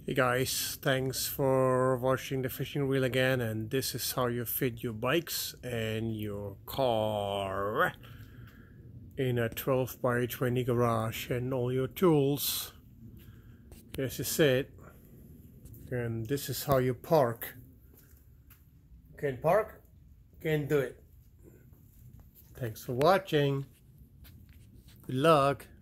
Hey guys, thanks for watching the fishing reel again, and this is how you fit your bikes and your car in a 12 by 20 garage and all your tools. This is it, and this is how you park. Can park, can do it. Thanks for watching. Good luck.